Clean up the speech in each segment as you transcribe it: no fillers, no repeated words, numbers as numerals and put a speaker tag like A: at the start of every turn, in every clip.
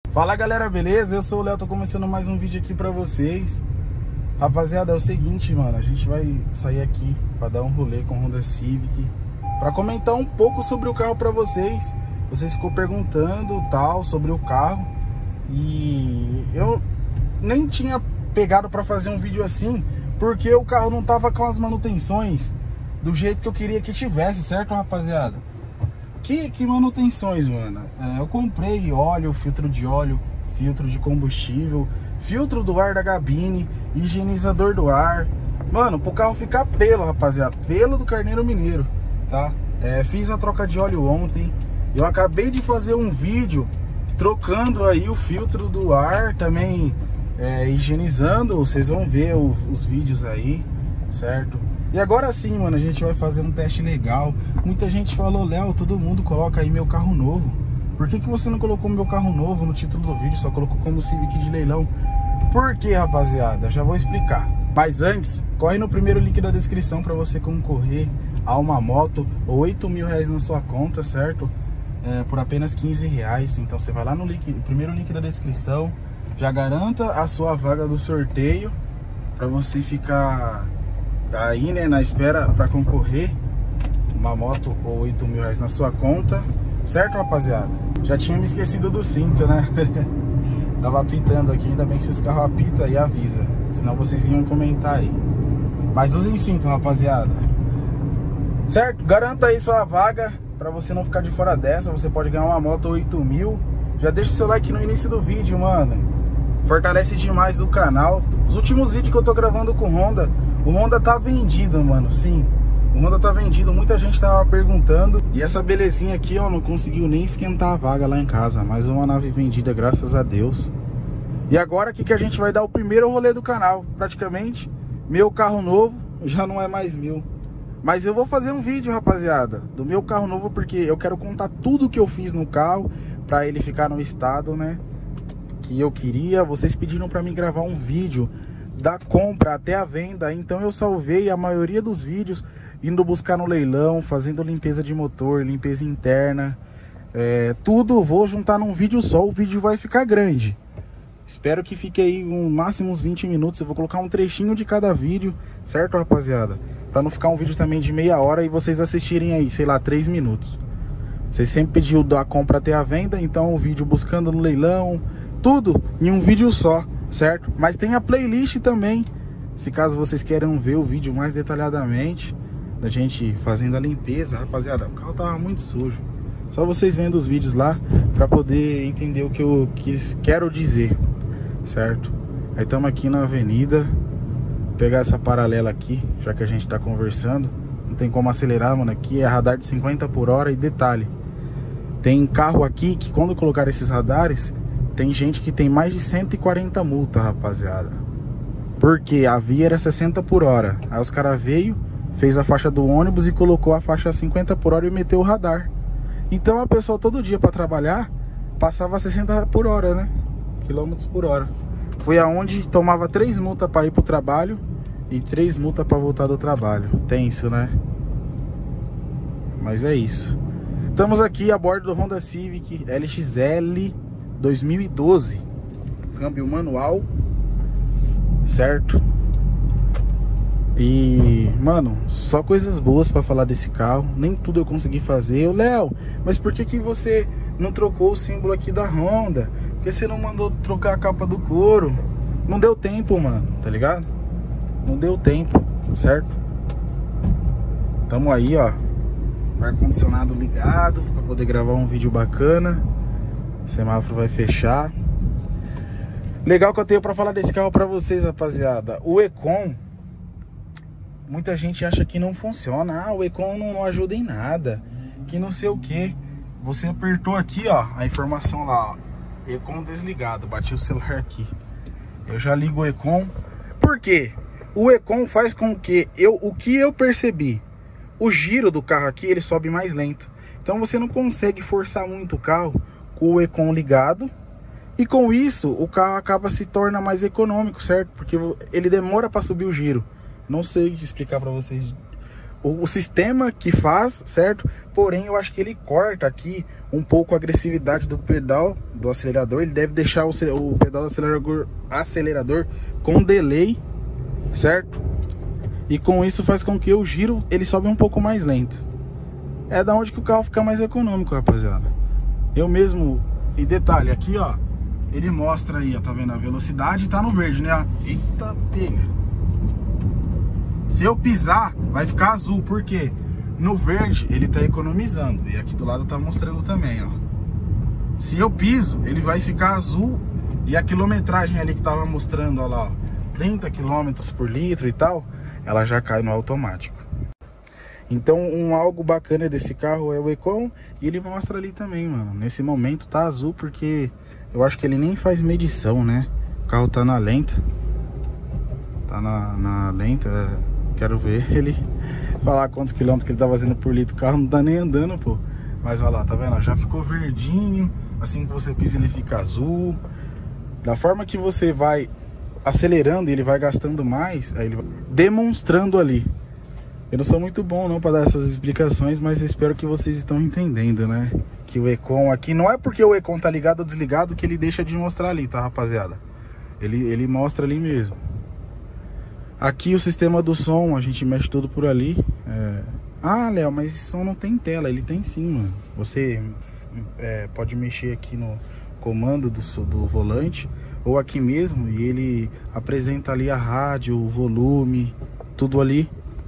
A: Fala galera, beleza? Eu sou o Léo, tô começando mais um vídeo aqui pra vocês. Rapaziada, é o seguinte, mano, a gente vai sair aqui pra dar um rolê com o Honda Civic, pra comentar um pouco sobre o carro pra vocês. Vocês ficou perguntando tal sobre o carro e eu nem tinha pegado pra fazer um vídeo assim, porque o carro não tava com as manutenções do jeito que eu queria que tivesse, certo, rapaziada? Que manutenções, mano? Eu comprei óleo, filtro de combustível, filtro do ar da cabine, higienizador do ar. Mano, pro carro ficar pelo, rapaziada, pelo do Carneiro Mineiro, tá? Fiz a troca de óleo ontem. Eu acabei de fazer um vídeo trocando aí o filtro do ar, também higienizando. Vocês vão ver os vídeos aí, certo? E agora sim, mano, a gente vai fazer um teste legal. Muita gente falou, Léo, todo mundo coloca aí meu carro novo. Por que você não colocou meu carro novo no título do vídeo, só colocou como Civic de leilão? Por quê, rapaziada? Já vou explicar. Mas antes, corre no primeiro link da descrição para você concorrer a uma moto ou R$8.000 na sua conta, certo? Por apenas R$15. Então você vai lá no primeiro link da descrição, já garanta a sua vaga do sorteio para você ficar aí, né, na espera para concorrer uma moto ou R$8.000 na sua conta, certo, rapaziada? Já tinha me esquecido do cinto, né? Tava apitando aqui, ainda bem que esse carro apita e avisa, senão vocês iam comentar aí. Mas usem cinto, rapaziada, certo? Garanta aí sua vaga para você não ficar de fora dessa. Você pode ganhar uma moto 8.000. Já deixa o seu like no início do vídeo, mano, fortalece demais o canal. Os últimos vídeos que eu tô gravando com o Honda tá vendido, mano, sim. O Honda tá vendido, muita gente tava perguntando. E essa belezinha aqui, ó, não conseguiu nem esquentar a vaga lá em casa. Mais uma nave vendida, graças a Deus. E agora aqui que a gente vai dar o primeiro rolê do canal. Praticamente, meu carro novo já não é mais meu. Mas eu vou fazer um vídeo, rapaziada, do meu carro novo, porque eu quero contar tudo que eu fiz no carro pra ele ficar no estado, né, que eu queria. Vocês pediram pra mim gravar um vídeo da compra até a venda, então eu salvei a maioria dos vídeos indo buscar no leilão, fazendo limpeza de motor, limpeza interna, tudo vou juntar num vídeo só. O vídeo vai ficar grande, espero que fique aí no máximo uns 20 minutos. Eu vou colocar um trechinho de cada vídeo, certo, rapaziada? Pra não ficar um vídeo também de meia hora e vocês assistirem aí, sei lá, 3 minutos. Vocês sempre pediram da compra até a venda, então o vídeo buscando no leilão, tudo em um vídeo só, certo? Mas tem a playlist também, se caso vocês queiram ver o vídeo mais detalhadamente da gente fazendo a limpeza. Rapaziada, o carro tava muito sujo, só vocês vendo os vídeos lá pra poder entender o que eu quero dizer, certo? Aí estamos aqui na avenida, vou pegar essa paralela aqui, já que a gente tá conversando. Não tem como acelerar, mano, aqui é radar de 50 por hora. E detalhe, tem carro aqui que quando colocar esses radares, tem gente que tem mais de 140 multa, rapaziada. Porque a via era 60 por hora. Aí os caras veio, fez a faixa do ônibus e colocou a faixa 50 por hora e meteu o radar. Então a pessoa todo dia para trabalhar passava 60 por hora, né? Quilômetros por hora. Foi aonde tomava 3 multas para ir pro trabalho e 3 multas para voltar do trabalho. Tenso, né? Mas é isso. Estamos aqui a bordo do Honda Civic LXL 2012, câmbio manual, certo? E, mano, só coisas boas pra falar desse carro. Nem tudo eu consegui fazer. Léo, mas por que você não trocou o símbolo aqui da Honda? Por que você não mandou trocar a capa do couro? Não deu tempo, mano, tá ligado? Não deu tempo, certo? Tamo aí, ó, ar-condicionado ligado pra poder gravar um vídeo bacana. O semáforo vai fechar. Legal que eu tenho pra falar desse carro pra vocês, rapaziada. O Econ, muita gente acha que não funciona. Ah, o Econ não ajuda em nada, que não sei o que. Você apertou aqui, ó, a informação lá, ó, Econ desligado. Bati o celular aqui. Eu já ligo o Econ. Por quê? O Econ faz com que o que eu percebi, o giro do carro aqui, ele sobe mais lento. Então você não consegue forçar muito o carro com o Econ ligado. E com isso, o carro acaba se torna mais econômico, certo? Porque ele demora para subir o giro. Não sei explicar para vocês o sistema que faz, certo? Porém, eu acho que ele corta aqui um pouco a agressividade do pedal do acelerador. Ele deve deixar o pedal do acelerador com delay, certo? E com isso faz com que o giro ele sobe um pouco mais lento. É da onde que o carro fica mais econômico, rapaziada. Eu mesmo, e detalhe, aqui ó, ele mostra aí, ó, tá vendo? A velocidade tá no verde, né? Eita, pega. Se eu pisar, vai ficar azul, por quê? No verde ele tá economizando, e aqui do lado tá mostrando também, ó. Se eu piso, ele vai ficar azul, e a quilometragem ali que tava mostrando, ó lá, ó, 30 km por litro e tal, ela já cai no automático. Então, algo bacana desse carro é o Econ, e ele mostra ali também, mano. Nesse momento tá azul porque eu acho que ele nem faz medição, né? O carro tá na lenta. Tá na lenta. Quero ver ele falar quantos quilômetros que ele tá fazendo por litro. O carro não tá nem andando, pô. Mas olha lá, tá vendo? Já ficou verdinho. Assim que você pisa ele fica azul. Da forma que você vai acelerando e ele vai gastando mais, aí ele vai demonstrando ali. Eu não sou muito bom não para dar essas explicações, mas eu espero que vocês estão entendendo, né? Que o Econ aqui, não é porque o Econ tá ligado ou desligado que ele deixa de mostrar ali, tá, rapaziada? Ele mostra ali mesmo. Aqui o sistema do som, a gente mexe tudo por ali. Ah, Léo, mas esse som não tem tela. Ele tem sim, mano. Você pode mexer aqui no comando do volante, ou aqui mesmo, e ele apresenta ali a rádio, o volume, tudo ali.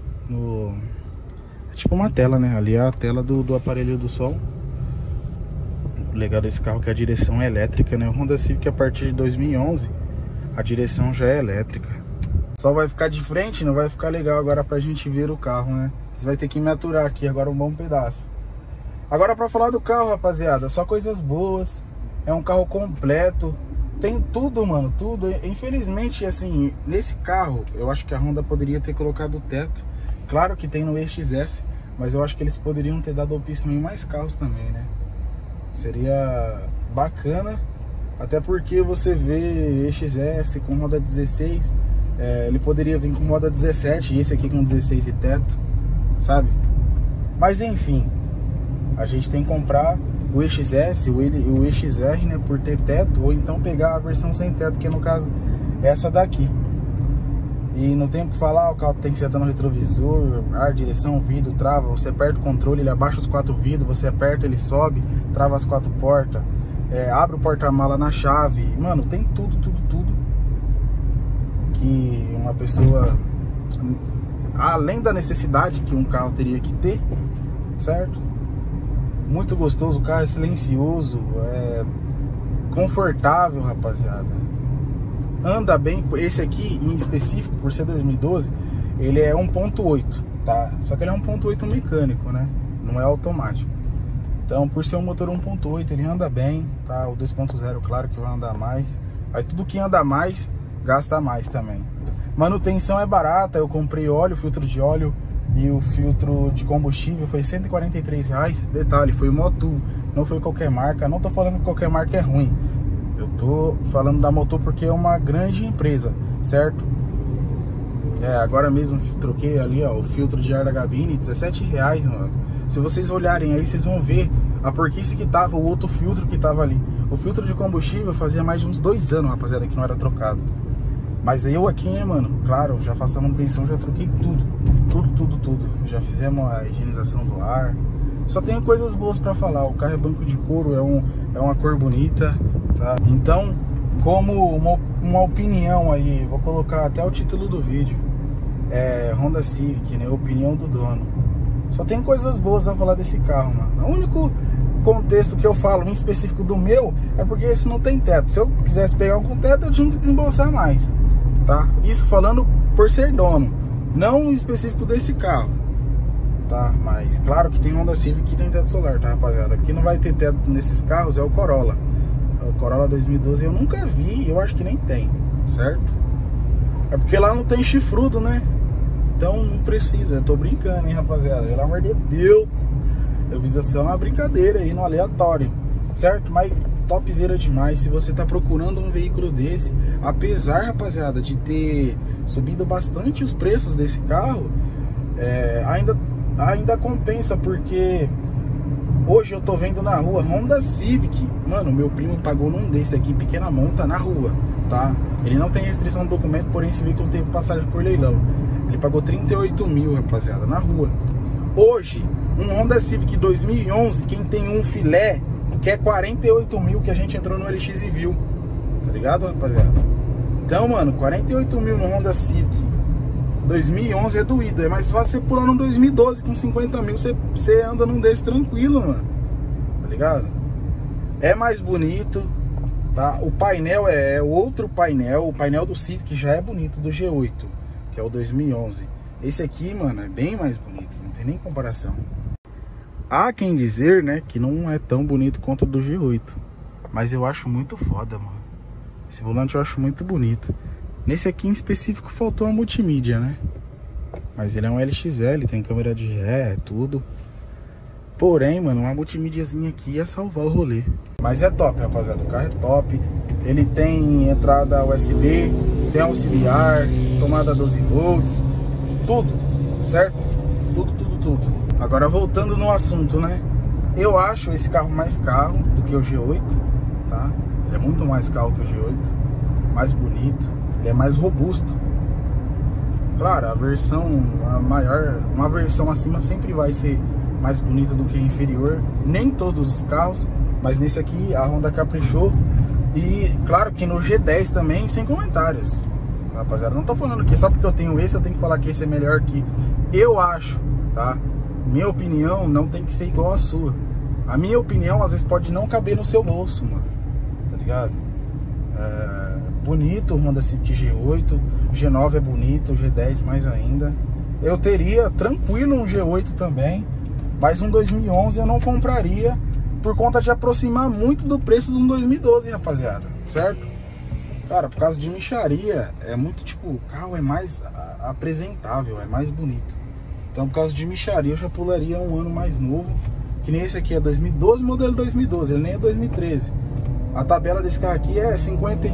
A: É tipo uma tela, né? Ali é a tela do aparelho do som. O legal desse carro é que a direção é elétrica, né? O Honda Civic, a partir de 2011, a direção já é elétrica. Só vai ficar de frente, não vai ficar legal agora pra gente ver o carro, né? Você vai ter que me aturar aqui agora um bom pedaço. Agora pra falar do carro, rapaziada, só coisas boas. É um carro completo. Tem tudo, mano, tudo. Infelizmente, assim, nesse carro, eu acho que a Honda poderia ter colocado o teto. Claro que tem no EXS, mas eu acho que eles poderiam ter dado opção em mais carros também, né? Seria bacana, até porque você vê EXS com roda 16, ele poderia vir com roda 17 e esse aqui com 16 e teto, sabe? Mas enfim, a gente tem que comprar o EXS, o EXR, né, por ter teto, ou então pegar a versão sem teto, que no caso é essa daqui. E não tem o que falar, o carro tem que sentar no retrovisor, ar, direção, vidro, trava, você aperta o controle, ele abaixa os 4 vidros, você aperta, ele sobe, trava as 4 portas, abre o porta-mala na chave, mano, tem tudo que uma pessoa, além da necessidade que um carro teria que ter, certo? Muito gostoso, o carro é silencioso, é confortável, rapaziada. Anda bem. Esse aqui em específico, por ser 2012, ele é 1.8, tá? Só que ele é 1.8 mecânico, né? Não é automático. Então, por ser um motor 1.8, ele anda bem, tá? O 2.0, claro que vai andar mais. Aí tudo que anda mais, gasta mais também. Manutenção é barata. Eu comprei óleo, filtro de óleo e o filtro de combustível foi R$143. Detalhe, foi Motul, não foi qualquer marca. Não tô falando que qualquer marca é ruim. Eu tô falando da Motul porque é uma grande empresa, certo? Agora mesmo troquei ali, ó, o filtro de ar da cabine, R$17, mano. Se vocês olharem aí, vocês vão ver a porquice que tava o outro filtro que tava ali. O filtro de combustível fazia mais de uns 2 anos, rapaziada, que não era trocado. Mas eu aqui, né, mano, claro, já faço a manutenção, já troquei tudo. Tudo. Já fizemos a higienização do ar. Só tenho coisas boas pra falar. O carro é banco de couro, é uma cor bonita, tá? Então, como uma opinião aí, vou colocar até o título do vídeo, Honda Civic, né? Opinião do dono. Só tem coisas boas a falar desse carro, mano. O único contexto que eu falo em específico do meu é porque esse não tem teto. Se eu quisesse pegar um com teto, eu tinha que desembolsar mais, tá? Isso falando por ser dono, não em específico desse carro, tá? Mas claro que tem Honda Civic que tem teto solar, tá, rapaziada? Aqui não vai ter teto nesses carros é o Corolla. O Corolla 2012 eu nunca vi, eu acho que nem tem, certo? É porque lá não tem chifrudo, né? Então não precisa, eu tô brincando, hein, rapaziada? Pelo amor de Deus, eu fiz essa uma brincadeira aí no aleatório, certo? Mas topzera demais. Se você tá procurando um veículo desse, apesar, rapaziada, de ter subido bastante os preços desse carro, ainda compensa, porque hoje eu tô vendo na rua Honda Civic. Mano, meu primo pagou num desse aqui, pequena monta, na rua, tá? Ele não tem restrição do documento, porém esse veículo teve passagem por leilão. Ele pagou 38 mil, rapaziada, na rua. Hoje, um Honda Civic 2011, quem tem um filé, quer 48 mil, que a gente entrou no LX e viu. Tá ligado, rapaziada? Então, mano, 48 mil no Honda Civic 2011 é doído. É mais fácil você pular no 2012 com 50 mil, você anda num desse tranquilo, mano. Tá ligado? É mais bonito, tá? O painel é outro painel. O painel do Civic já é bonito, do G8, que é o 2011. Esse aqui, mano, é bem mais bonito, não tem nem comparação. Há quem dizer, né, que não é tão bonito quanto o do G8, mas eu acho muito foda, mano. Esse volante eu acho muito bonito. Nesse aqui em específico faltou a multimídia, né? Mas ele é um LXL, tem câmera de ré, tudo. Porém, mano, uma multimídiazinha aqui ia salvar o rolê. Mas é top, rapaziada, o carro é top. Ele tem entrada USB, tem auxiliar, tomada 12 volts, tudo, certo? Tudo. Agora voltando no assunto, né? Eu acho esse carro mais carro do que o G8, tá? Ele é muito mais carro que o G8, mais bonito, ele é mais robusto. Claro, a versão maior, uma versão acima sempre vai ser mais bonita do que a inferior. Nem todos os carros, mas nesse aqui a Honda caprichou. E claro que no G10 também, sem comentários. Rapaziada, não tô falando que só porque eu tenho esse eu tenho que falar que esse é melhor que eu acho, tá? Minha opinião não tem que ser igual a sua. A minha opinião às vezes pode não caber no seu bolso, mano. Tá ligado? Bonito o Honda Civic G8, o G9 é bonito, o G10 mais ainda. Eu teria tranquilo um G8 também, mas um 2011 eu não compraria por conta de aproximar muito do preço de um 2012, rapaziada, certo? Cara, por causa de mixaria, é muito tipo, o carro é mais apresentável, é mais bonito. Então por causa de mixaria eu já pularia um ano mais novo, que nem esse aqui é 2012, modelo 2012, ele nem é 2013. A tabela desse carro aqui é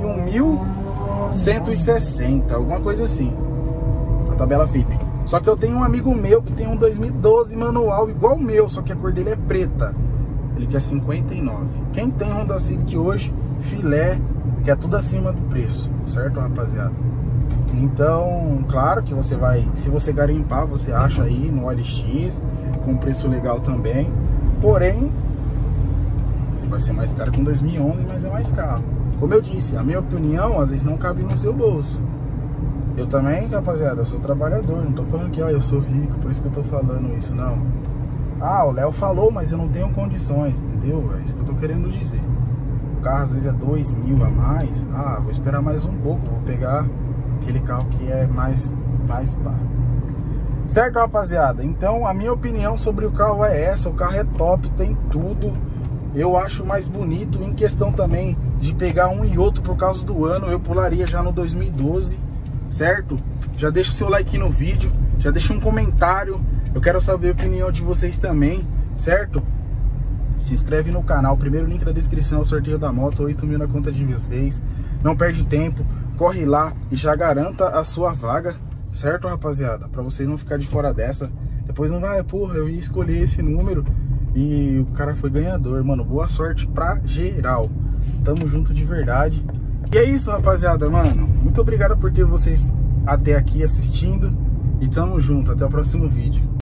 A: 51.160, alguma coisa assim. A tabela VIP. Só que eu tenho um amigo meu que tem um 2012 manual igual o meu, só que a cor dele é preta. Ele quer 59. Quem tem Honda Civic hoje, filé, quer tudo acima do preço, certo, rapaziada? Então, claro que você vai, se você garimpar, você acha aí no OLX, com preço legal também. Porém, vai ser mais caro que um 2011, mas é mais caro. Como eu disse, a minha opinião às vezes não cabe no seu bolso. Eu também, rapaziada, eu sou trabalhador. Não tô falando que eu sou rico, por isso que eu tô falando isso, não. O Léo falou, mas eu não tenho condições, entendeu? É isso que eu tô querendo dizer. O carro às vezes é 2 mil a mais. Vou esperar mais um pouco, vou pegar aquele carro que é mais pá. Certo, rapaziada? Então a minha opinião sobre o carro é essa. O carro é top, tem tudo. Eu acho mais bonito. Em questão também de pegar um e outro por causa do ano, eu pularia já no 2012, certo? Já deixa o seu like no vídeo, já deixa um comentário. Eu quero saber a opinião de vocês também, certo? Se inscreve no canal, o primeiro link da descrição é o sorteio da moto, 8 mil na conta de vocês. Não perde tempo, corre lá e já garanta a sua vaga, certo, rapaziada? Pra vocês não ficarem de fora dessa. Depois não vai, porra, eu ia escolher esse número e o cara foi ganhador. Mano, boa sorte pra geral. Tamo junto de verdade. E é isso, rapaziada, mano. Muito obrigado por ter vocês até aqui assistindo. E tamo junto, até o próximo vídeo.